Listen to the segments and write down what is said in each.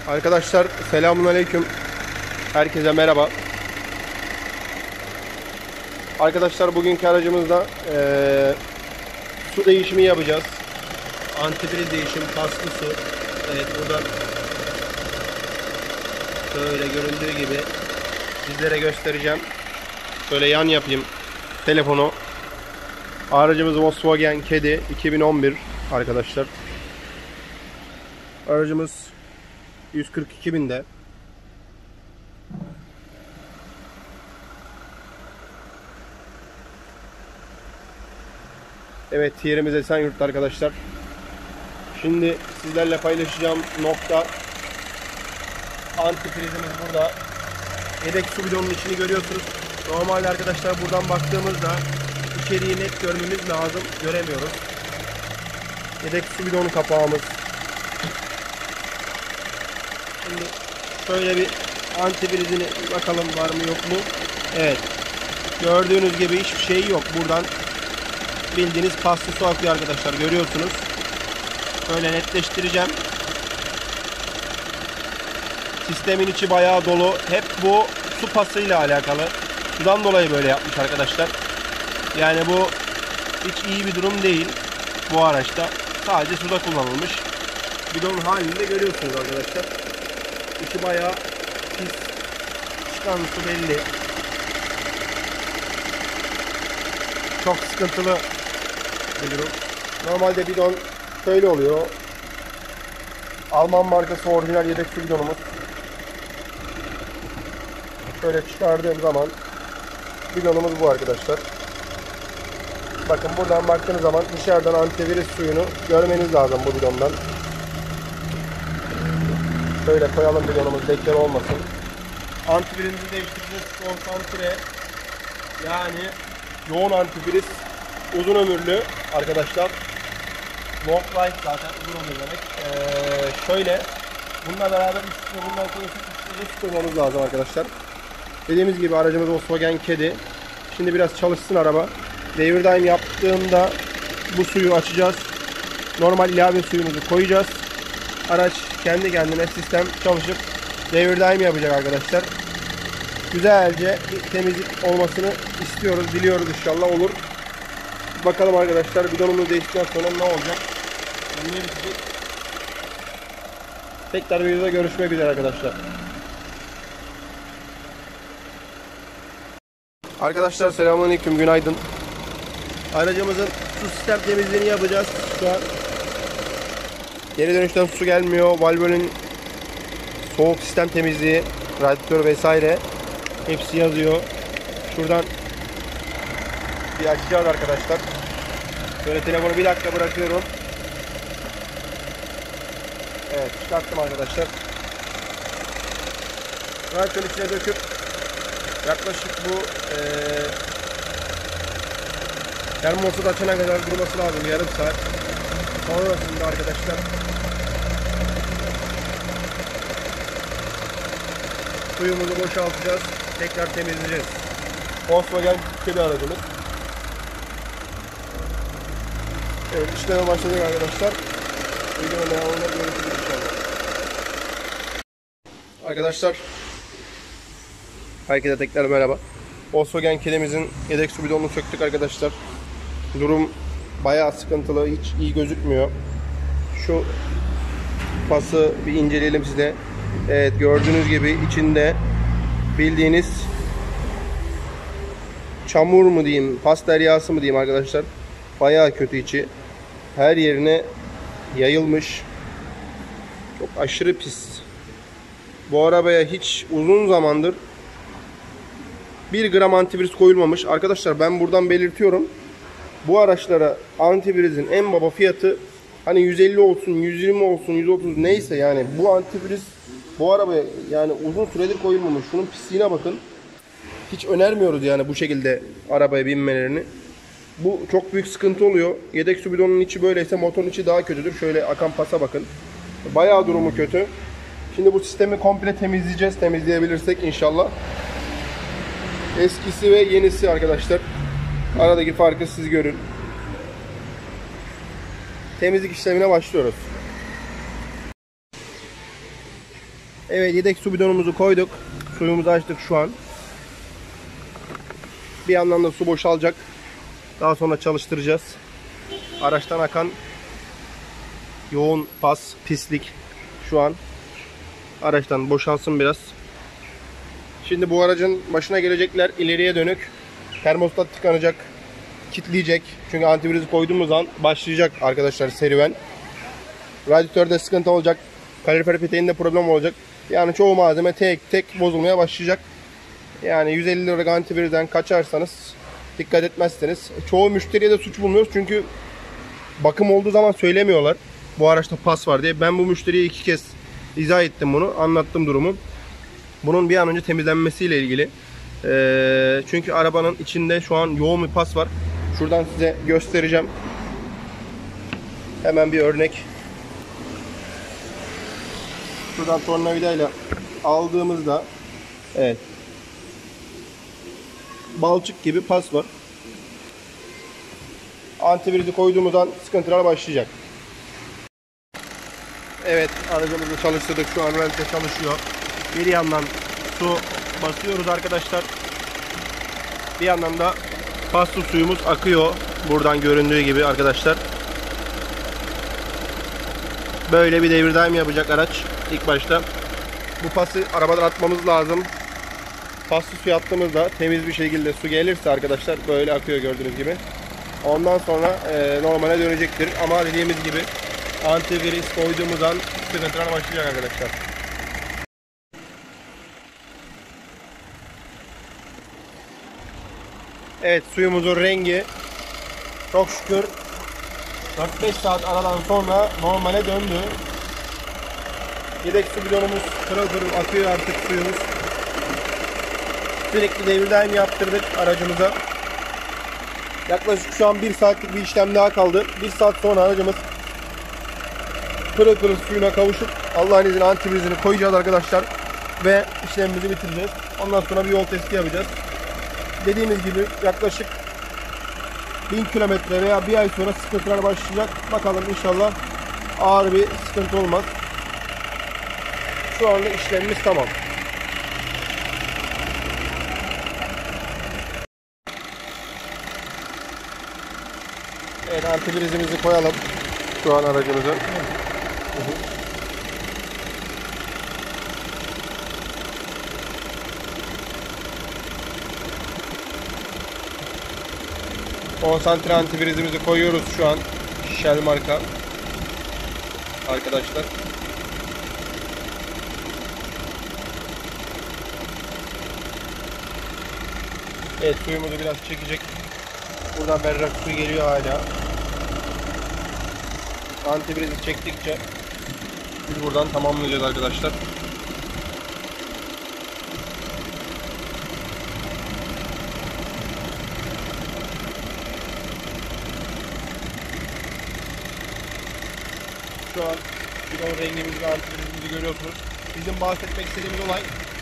Arkadaşlar selamünaleyküm. Herkese merhaba. Arkadaşlar bugünkü aracımızda su değişimi yapacağız. Antifriz değişim, paslı su. Evet, buradan şöyle göründüğü gibi sizlere göstereceğim. Şöyle yan yapayım telefonu. Aracımız Volkswagen Caddy 2011 arkadaşlar. Aracımız 142.000'de. Evet, yerimiz Esenyurt'ta arkadaşlar. Şimdi sizlerle paylaşacağım nokta, antifrizimiz burada. Yedek su bidonunun içini görüyorsunuz. Normalde arkadaşlar buradan baktığımızda içeriği net görmemiz lazım. Göremiyoruz. Yedek su bidonu kapağımız. Şimdi şöyle bir antifrizini bakalım var mı yok mu. Evet. Gördüğünüz gibi hiçbir şey yok. Buradan bildiğiniz paslı su akıyor arkadaşlar. Görüyorsunuz. Böyle netleştireceğim. Sistemin içi bayağı dolu. Hep bu su pasıyla alakalı. Sudan dolayı böyle yapmış arkadaşlar. Yani bu hiç iyi bir durum değil bu araçta. Sadece suda kullanılmış. Bidon halinde görüyorsunuz arkadaşlar. İçi bayağı pis. Çıkan su belli. Çok sıkıntılı bir durum. Normalde bidon şöyle oluyor. Alman markası orijinal yedek su bidonumuz. Şöyle çıkardığım zaman bidonumuz bu arkadaşlar. Bakın buradan baktığınız zaman dışarıdan antifriz suyunu görmeniz lazım bu bidondan. Şöyle koyalım bidonumuz, lekeli olmasın. Antifrizimizi değiştireceğiz. Konsantre, yani yoğun antifriz, uzun ömürlü arkadaşlar. Long life zaten uzun ömür demek. Şöyle bununla beraber bundan sonra su koymamız lazım arkadaşlar. Dediğimiz gibi aracımız Volkswagen Caddy. Şimdi biraz çalışsın araba. Devir daim yaptığında bu suyu açacağız. Normal ilave suyumuzu koyacağız. Araç kendi kendine sistem çalışıp devir daim yapacak arkadaşlar. Güzelce bir temizlik olmasını istiyoruz, diliyoruz, inşallah olur. Bakalım arkadaşlar, bidonumuzu değiştikten sonra ne olacak? Niye bitecek? Tekrar videoda görüşmek üzere arkadaşlar. Arkadaşlar selamünaleyküm, günaydın. Aracımızın su sistem temizliğini yapacağız şu an. Geri dönüşten su gelmiyor. Valvölün soğuk sistem temizliği, radyatör vesaire hepsi yazıyor. Şuradan bir açacağız arkadaşlar. Şöyle telefonu bir dakika bırakıyorum. Evet, çıkarttım arkadaşlar. Radyatörün içine döküp yaklaşık bu termosu açana kadar durması lazım, yarım saat. Sonrasında arkadaşlar suyumuzu boşaltacağız. Tekrar temizleyeceğiz. Volkswagen Caddy aracımız. Evet, işleme başladık arkadaşlar. Videonun devamında görüşürüz inşallah. Arkadaşlar herkese tekrar merhaba. Volkswagen Caddy'mizin yedek su bidonunu söktük arkadaşlar. Durum bayağı sıkıntılı, hiç iyi gözükmüyor. Şu pası bir inceleyelim size. Evet, gördüğünüz gibi içinde bildiğiniz çamur mu diyeyim, pas deryası mı diyeyim arkadaşlar. Bayağı kötü içi. Her yerine yayılmış. Çok aşırı pis. Bu arabaya hiç uzun zamandır 1 gram antifriz koyulmamış. Arkadaşlar ben buradan belirtiyorum. Bu araçlara antifrizin en baba fiyatı hani 150 olsun, 120 olsun, 130 neyse, yani bu antifriz bu arabaya yani uzun süredir koyulmamış. Şunun pisliğine bakın. Hiç önermiyoruz yani bu şekilde arabaya binmelerini. Bu çok büyük sıkıntı oluyor. Yedek su bidonunun içi böyleyse motorun içi daha kötüdür. Şöyle akan pasa bakın. Bayağı durumu kötü. Şimdi bu sistemi komple temizleyeceğiz. Temizleyebilirsek inşallah. Eskisi ve yenisi arkadaşlar. Aradaki farkı siz görün. Temizlik işlemine başlıyoruz. Evet, yedek su bidonumuzu koyduk. Suyumuzu açtık şu an. Bir yandan da su boşalacak. Daha sonra çalıştıracağız. Araçtan akan yoğun pas, pislik şu an araçtan boşalsın biraz. Şimdi bu aracın başına gelecekler ileriye dönük. Termostat tıkanacak, kilitleyecek. Çünkü antivirizi koyduğumuz an başlayacak arkadaşlar serüven. Radyatörde sıkıntı olacak. Kalorifer peteğinde problem olacak. Yani çoğu malzeme tek tek bozulmaya başlayacak. Yani 150 liralık antivirizden kaçarsanız, dikkat etmezseniz, çoğu müşteriye de suç bulmuyoruz. Çünkü bakım olduğu zaman söylemiyorlar bu araçta pas var diye. Ben bu müşteriye 2 kez izah ettim bunu. Anlattım durumu. Bunun bir an önce temizlenmesiyle ilgili. Çünkü arabanın içinde şu an yoğun bir pas var. Şuradan size göstereceğim. Hemen bir örnek. Şuradan tornavidayla aldığımızda evet, balçık gibi pas var. Antivirizi koyduğumuz an sıkıntılar başlayacak. Evet, aracımızı çalıştırdık. Şu an röntgen çalışıyor. Bir yandan su basıyoruz arkadaşlar. Bir yandan da paslı suyumuz akıyor. Buradan göründüğü gibi arkadaşlar. Böyle bir devir daim yapacak araç ilk başta. Bu pası arabadan atmamız lazım. Paslı suya attığımızda temiz bir şekilde su gelirse arkadaşlar böyle akıyor gördüğünüz gibi. Ondan sonra normale dönecektir. Ama dediğimiz gibi antiviriz koyduğumuz an sıkıntılar başlayacak arkadaşlar. Evet, suyumuzun rengi çok şükür 4-5 saat aradan sonra normale döndü. Yedek su bidonumuz pırıl pırıl akıyor artık suyumuz. Sürekli devir daim yaptırdık aracımıza. Yaklaşık şu an 1 saatlik bir işlem daha kaldı. 1 saat sonra aracımız pırıl pırıl suyuna kavuşup Allah'ın izniyle antivirizini koyacağız arkadaşlar. Ve işlemimizi bitireceğiz. Ondan sonra bir yol testi yapacağız. Dediğimiz gibi yaklaşık 1000 kilometre veya bir ay sonra sıkıntılar başlayacak. Bakalım inşallah ağır bir sıkıntı olmaz. Şu anda işlemimiz tamam. Evet, antivirizimizi koyalım şu an aracımızın. Konsantre antivirizimizi koyuyoruz şu an. Shell marka arkadaşlar. Evet, suyumuzu biraz çekecek. Buradan berrak su geliyor hala. Antivirizi çektikçe biz buradan tamamlayacağız arkadaşlar. Şu an bidon rengimizi ve antivirizimizi görüyorsunuz. Bizim bahsetmek istediğimiz olay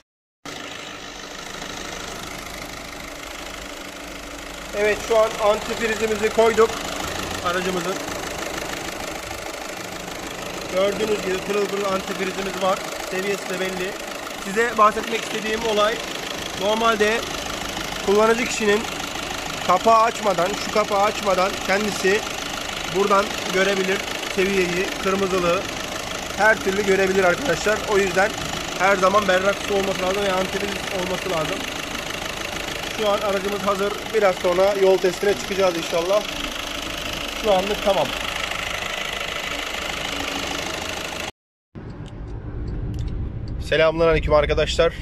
evet, şu an antivirizimizi koyduk aracımızın. Gördüğünüz gibi pırıl pırıl antivirizimiz var. Seviyesi de belli. Size bahsetmek istediğim olay, normalde kullanıcı kişinin kapağı açmadan, şu kapağı açmadan kendisi buradan görebilir. Seviyeyi, kırmızılığı her türlü görebilir arkadaşlar. O yüzden her zaman berrak su olması lazım ve antiviriz olması lazım. Şu an aracımız hazır. Biraz sonra yol testine çıkacağız inşallah. Şu anlık tamam. Selamünaleyküm arkadaşlar.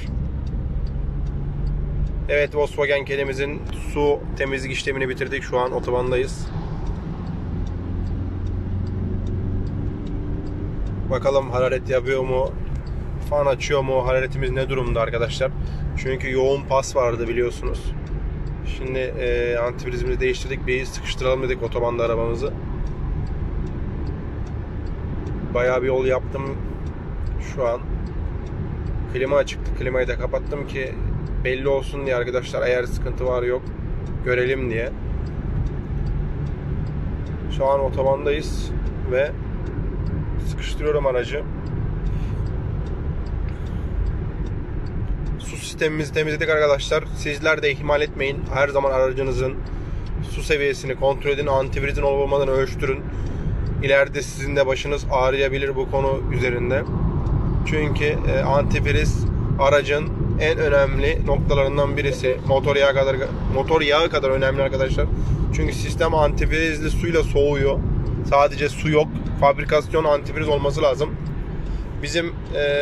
Evet, Volkswagen kedimizin su temizlik işlemini bitirdik. Şu an otobandayız. Bakalım hararet yapıyor mu? Fan açıyor mu? Hararetimiz ne durumda arkadaşlar? Çünkü yoğun pas vardı biliyorsunuz. Şimdi antivirizimizi değiştirdik. Bir sıkıştıralım dedik otobanda arabamızı. Bayağı bir yol yaptım şu an. Klima açıktı. Klimayı da kapattım ki belli olsun diye arkadaşlar, eğer sıkıntı var yok görelim diye. Şu an otobandayız ve sıkıştırıyorum aracı. sistemimizi temizledik arkadaşlar. Sizler de ihmal etmeyin. Her zaman aracınızın su seviyesini kontrol edin. Antifrizin olup olmadığını ölçtürün. İleride sizin de başınız ağrıyabilir bu konu üzerinde. Çünkü antifriz aracın en önemli noktalarından birisi. Motor yağı kadar önemli arkadaşlar. Çünkü sistem antifrizli suyla soğuyor. Sadece su yok. Fabrikasyon antifriz olması lazım. Bizim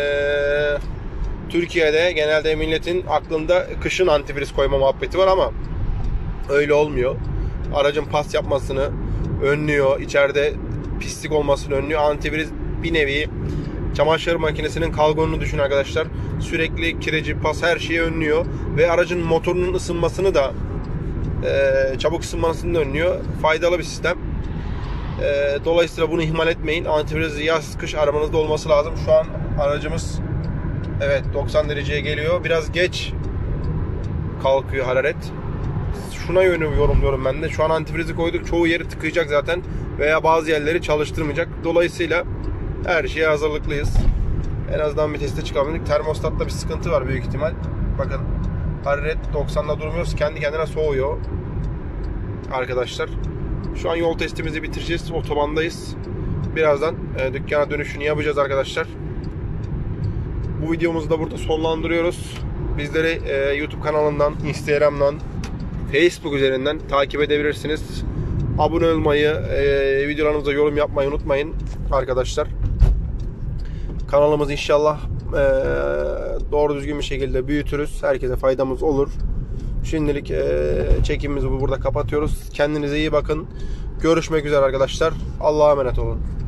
Türkiye'de genelde milletin aklında kışın antifriz koyma muhabbeti var ama öyle olmuyor. Aracın pas yapmasını önlüyor. İçeride pislik olmasını önlüyor. Antifriz bir nevi çamaşır makinesinin kalgonunu düşün arkadaşlar. Sürekli kireci, pas, her şeyi önlüyor. Ve aracın motorunun ısınmasını da çabuk ısınmasını da önlüyor. Faydalı bir sistem. Dolayısıyla bunu ihmal etmeyin. Antifriz yaz kış arabanızda olması lazım. Şu an aracımız evet 90 dereceye geliyor. Biraz geç kalkıyor hararet. Şuna yönü yorumluyorum ben de. Şu an antifrizi koyduk. Çoğu yeri tıkayacak zaten. Veya bazı yerleri çalıştırmayacak. Dolayısıyla her şeye hazırlıklıyız. En azından bir teste çıkabildik. Termostatta bir sıkıntı var büyük ihtimal. Bakın hararet 90'da durmuyoruz. Kendi kendine soğuyor. Arkadaşlar. Şu an yol testimizi bitireceğiz. Otobandayız. Birazdan dükkana dönüşünü yapacağız arkadaşlar. Bu videomuzu da burada sonlandırıyoruz. Bizleri YouTube kanalından, Instagram'dan, Facebook üzerinden takip edebilirsiniz. Abone olmayı, videolarımıza yorum yapmayı unutmayın arkadaşlar. Kanalımızı inşallah doğru düzgün bir şekilde büyütürüz. Herkese faydamız olur. Şimdilik çekimimizi burada kapatıyoruz. Kendinize iyi bakın. Görüşmek üzere arkadaşlar. Allah'a emanet olun.